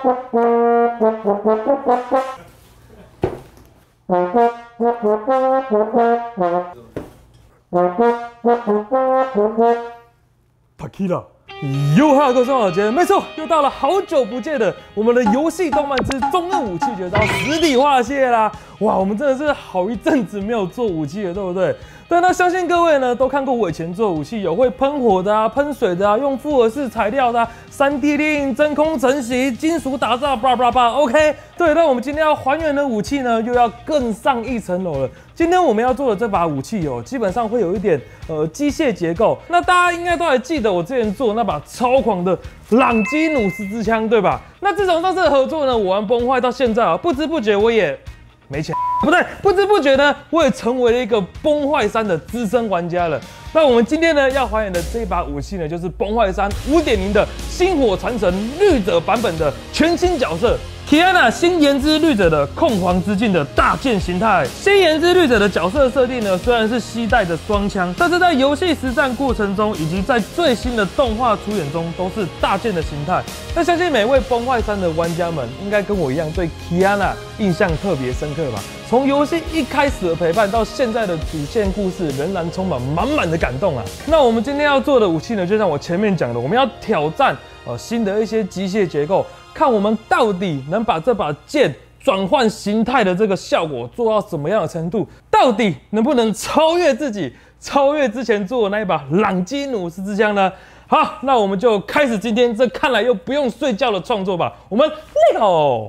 帕基拉，哟哈，各位好姐，没错，又到了好久不见的我们的游戏动漫之中二武器绝招实体化系列啦！哇，我们真的是好一阵子没有做武器了，对不对？对，那相信各位呢都看过我以前做武器，有会喷火的啊、喷水的啊、用复合式材料的啊、3D 列印、真空成型、金属打造，叭叭叭 ，OK。对，那我们今天要还原的武器呢，又要更上一层楼了。今天我们要做的这把武器哦，基本上会有一点机械结构。那大家应该都还记得我之前做的那把超狂的朗基努斯之枪，对吧？那自从上次的合作呢，我玩崩坏到现在啊，不知不觉我也没钱，不对，不知不觉呢，我也成为了一个崩坏3的资深玩家了。那我们今天呢要还原的这一把武器呢，就是崩坏3 5.0 的星火传承绿者版本的全新角色。Kiana 新研之绿者的控皇之境的大剑形态。新研之绿者的角色设定呢，虽然是携带的双枪，但是在游戏实战过程中，以及在最新的动画出演中，都是大剑的形态。那相信每位崩坏3的玩家们，应该跟我一样对 Kiana 印象特别深刻吧？从游戏一开始的陪伴到现在的主线故事，仍然充满满满的感动啊！那我们今天要做的武器呢，就像我前面讲的，我们要挑战新的一些机械结构。看我们到底能把这把剑转换形态的这个效果做到什么样的程度？到底能不能超越自己，超越之前做的那一把朗基努斯之枪呢？好，那我们就开始今天这看来又不用睡觉的创作吧。我们 Lego。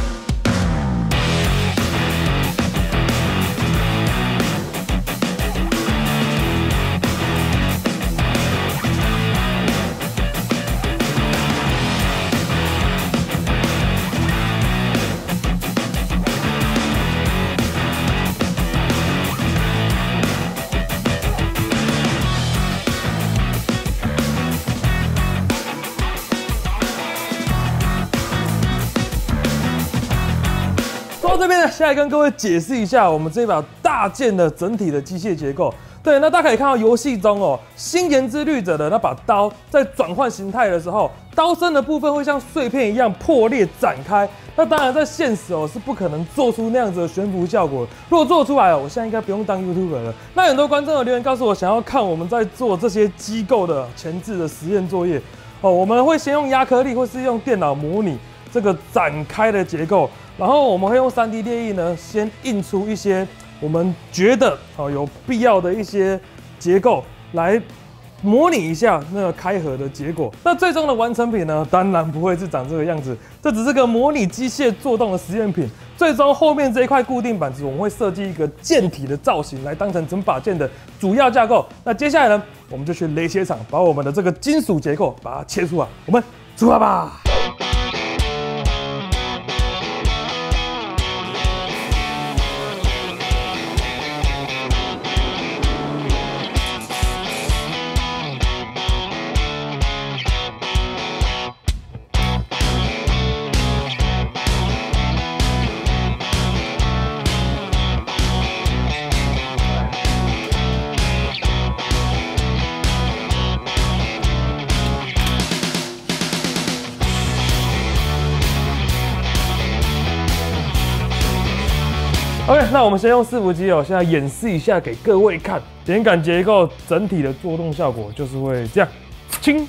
到这边呢，现在跟各位解释一下我们这把大剑的整体的机械结构。对，那大家可以看到游戏中哦，新研之绿者的那把刀在转换形态的时候，刀身的部分会像碎片一样破裂展开。那当然在现实哦是不可能做出那样子的悬浮效果。如果做出来哦，我现在应该不用当 YouTuber 了。那很多观众的留言告诉我，想要看我们在做这些机构的前置的实验作业哦，我们会先用亚克力或是用电脑模拟这个展开的结构。然后我们会用3D 列印呢，先印出一些我们觉得有必要的一些结构，来模拟一下那个开合的结果。那最终的完成品呢，当然不会是长这个样子，这只是个模拟机械做动的实验品。最终后面这一块固定板子，我们会设计一个剑体的造型，来当成整把剑的主要架构。那接下来呢，我们就去雷切厂把我们的这个金属结构把它切出来。我们出发吧！OK， 那我们先用伺服机哦，现在演示一下给各位看，连杆结构整体的作动效果就是会这样，轻，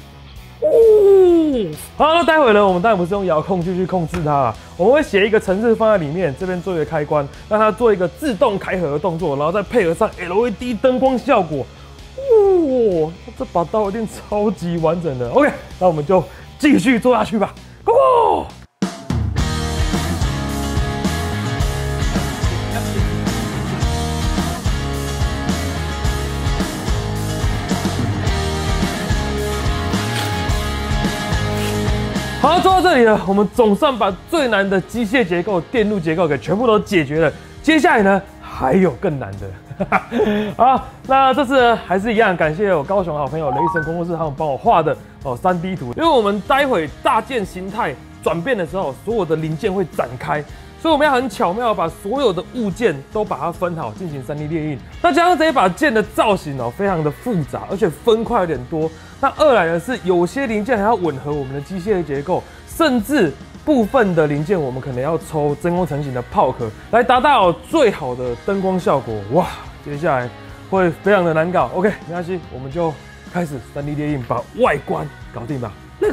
好，那待会呢，我们当然不是用遥控器去控制它啊，我们会写一个程式放在里面，这边做一个开关，让它做一个自动开合的动作，然后再配合上 LED 灯光效果，这把刀一定超级完整的。OK， 那我们就继续做下去吧 ，Go！好，做到这里了，我们总算把最难的机械结构、电路结构给全部都解决了。接下来呢，还有更难的。好，那这次还是一样，感谢我高雄好朋友雷神工作室他们帮我画的3D 图，因为我们待会大剑形态转变的时候，所有的零件会展开。所以我们要很巧妙把所有的物件都把它分好，进行3D 列印。那加上这一把剑的造型非常的复杂，而且分块有点多。那二来呢是有些零件还要吻合我们的机械结构，甚至部分的零件我们可能要抽真空成型的炮壳，来达到最好的灯光效果。哇，接下来会非常的难搞。OK， 没关系，我们就开始3D 列印，把外观搞定吧。Let's go。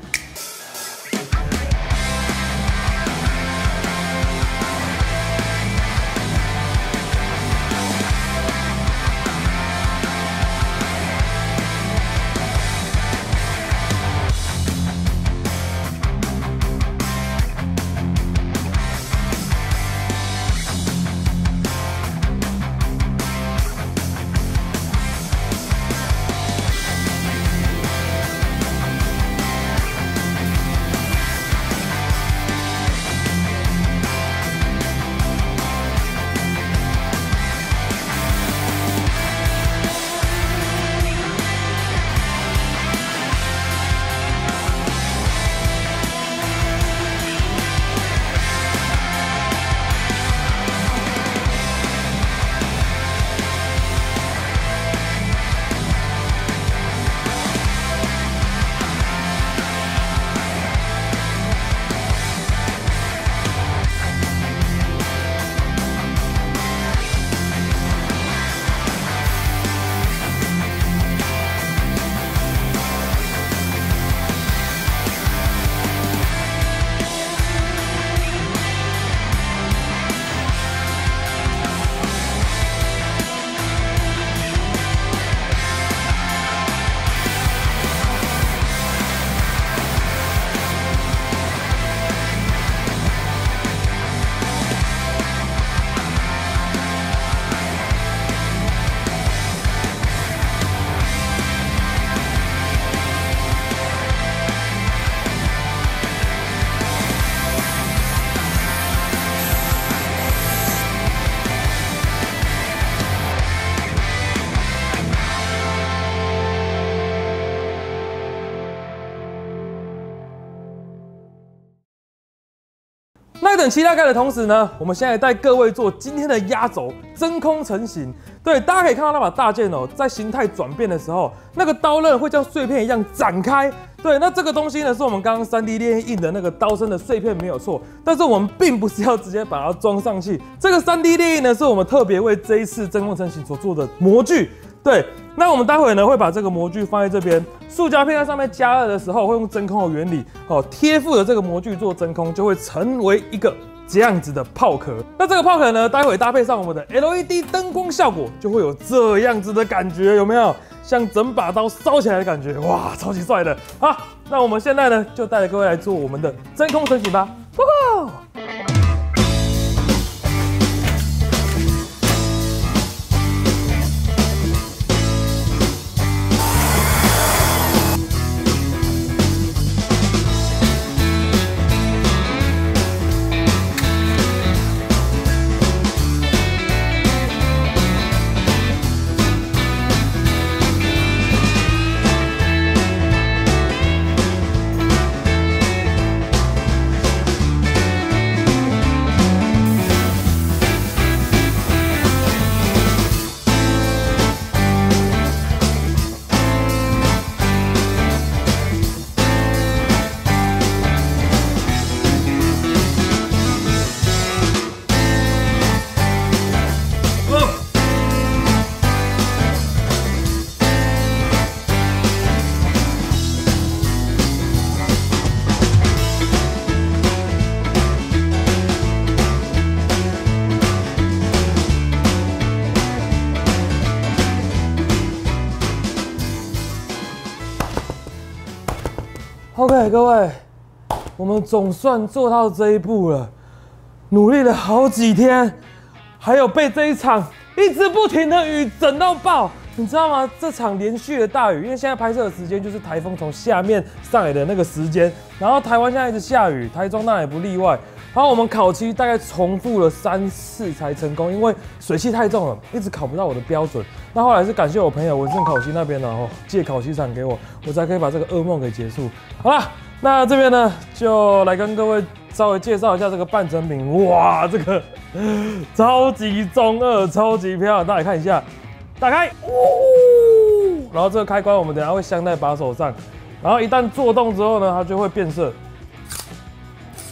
那等期待盖的同时呢，我们现在带各位做今天的压轴真空成型。对，大家可以看到那把大剑哦，在形态转变的时候，那个刀刃会像碎片一样展开。对，那这个东西呢，是我们刚刚3D 列印的那个刀身的碎片没有错，但是我们并不是要直接把它装上去。这个3D 列印呢，是我们特别为这一次真空成型所做的模具。对，那我们待会呢会把这个模具放在这边，塑胶片在上面加热的时候，会用真空的原理贴附的这个模具做真空，就会成为一个这样子的炮壳。那这个炮壳呢，待会搭配上我们的 LED 灯光效果，就会有这样子的感觉，有没有？像整把刀烧起来的感觉，哇，超级帅的！好，那我们现在呢就带着各位来做我们的真空成型吧。OK， 各位，我们总算做到这一步了，努力了好几天，还有被这一场一直不停的雨整到爆，你知道吗？这场连续的大雨，因为现在拍摄的时间就是台风从下面上来的那个时间，然后台湾现在一直下雨，台中当然也不例外。然后我们烤漆大概重复了3次才成功，因为水汽太重了，一直烤不到我的标准。那后来是感谢我朋友文盛烤漆那边呢，借烤漆厂给我，我才可以把这个噩梦给结束。好啦，那这边呢就来跟各位稍微介绍一下这个半成品。哇，这个超级中二，超级漂亮，大家看一下，打开，然后这个开关我们等一下会镶在把手上，然后一旦做动之后呢，它就会变色。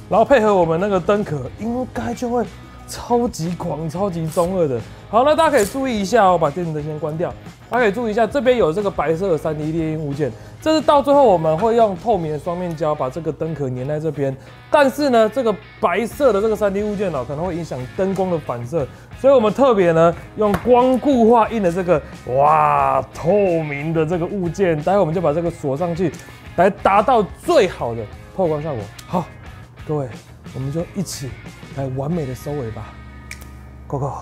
然后配合我们那个灯壳，应该就会超级狂、超级中二的。好，那大家可以注意一下哦，把电灯先关掉。大家可以注意一下，这边有这个白色的3D 列印物件，这是到最后我们会用透明的双面胶把这个灯壳粘在这边。但是呢，这个白色的这个3D 物件哦，可能会影响灯光的反射，所以我们特别呢用光固化印的这个透明的这个物件，待会我们就把这个锁上去，来达到最好的透光效果。好，各位，我们就一起来完美的收尾吧 ，Go Go！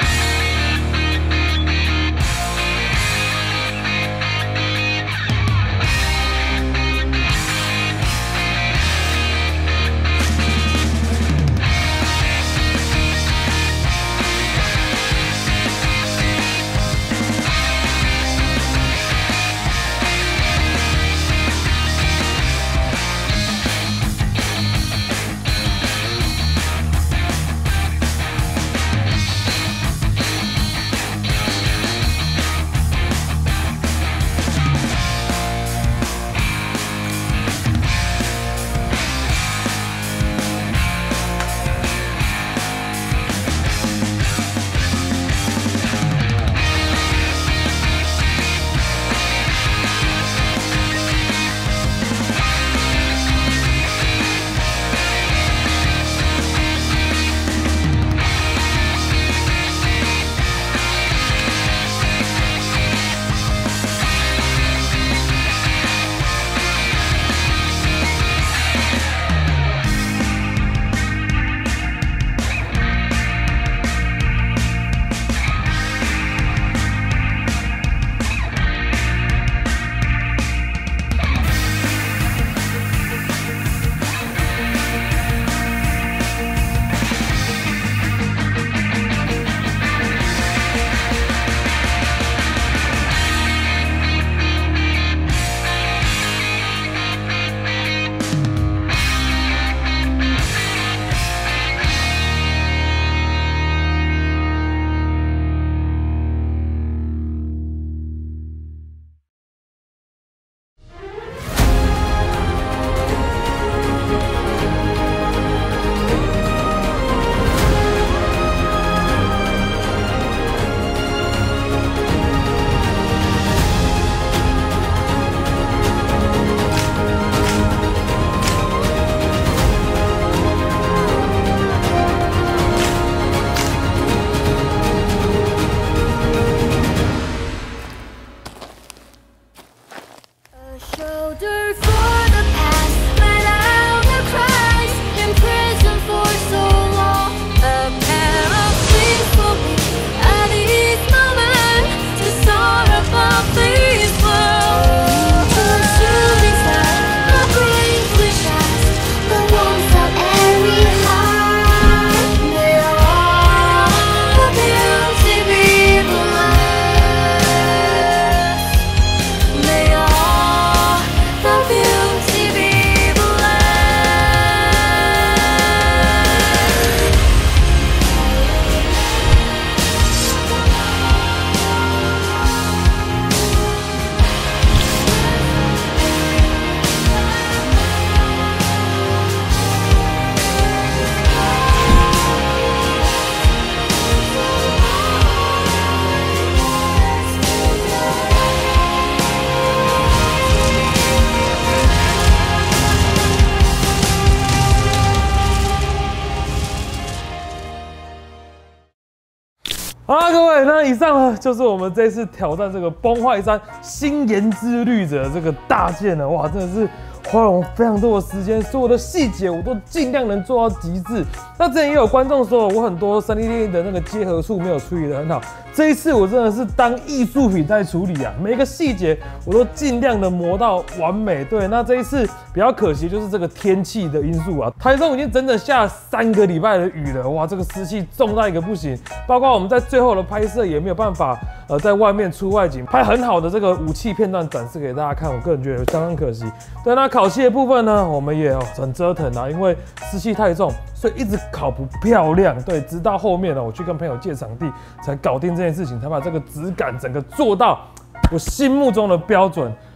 好啦，各位，那以上呢就是我们这次挑战这个崩坏山新研之旅者这个大件了，哇，真的是花了我们非常多的时间，所有的细节我都尽量能做到极致。那之前也有观众说我很多3D 列印的那个结合处没有处理得很好，这一次我真的是当艺术品在处理啊，每一个细节我都尽量的磨到完美。对，那这一次比较可惜就是这个天气的因素啊，台中已经整整下了3个礼拜的雨了，哇，这个湿气重到一个不行，包括我们在最后的拍摄也没有办法在外面出外景拍很好的这个武器片段展示给大家看，我个人觉得相当可惜。对，那烤漆的部分呢，我们也很折腾啊，因为湿气太重，所以一直烤不漂亮。对，直到后面呢，我去跟朋友借场地才搞定这件事情，才把这个质感整个做到我心目中的标准。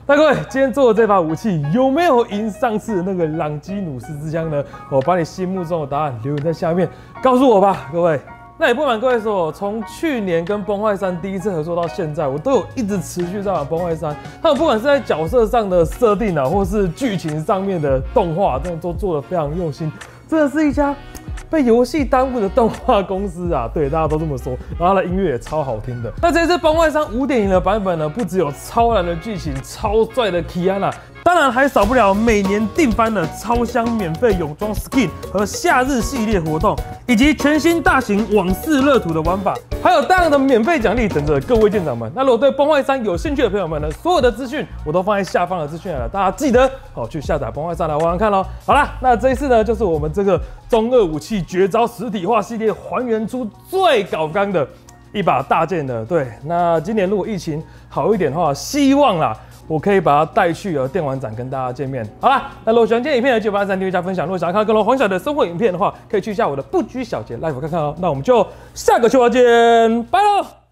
那各位，今天做的这把武器有没有赢上次的那个朗基努斯之枪呢？我把你心目中的答案留言在下面，告诉我吧，各位。那也不瞒各位说，从去年跟崩坏三第一次合作到现在，我都有一直持续在玩崩坏三。他们不管是在角色上的设定啊，或是剧情上面的动画，真的都做得非常用心，真的是一家被游戏耽误的动画公司啊，对，大家都这么说。然后它的音乐也超好听的。那这次崩坏三5.0的版本呢，不只有超燃的剧情、超帅的 Kiana， 当然还少不了每年定番的超香免费泳装 skin 和夏日系列活动，以及全新大型往事热土的玩法，还有大量的免费奖励等着各位舰长们。那如果对崩坏三有兴趣的朋友们呢，所有的资讯我都放在下方的资讯栏了，大家记得去下载崩坏三来玩玩看咯。好啦，那这一次呢，就是我们这个中二武器绝招实体化系列还原出最搞纲的一把大剑的。对，那今年如果疫情好一点的话，希望啦，我可以把它带去电玩展跟大家见面。好啦，那如果喜欢今天影片的，就把它订阅加分享。如果想要看更多黄小的生活影片的话，可以去一下我的不拘小节 live 看看哦。那我们就下个秋华见，拜喽。